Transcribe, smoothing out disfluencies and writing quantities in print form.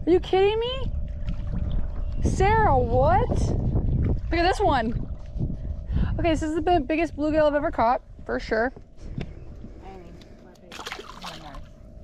Are you kidding me? Sarah, what? Look at this one. Okay, this is the biggest bluegill I've ever caught, for sure.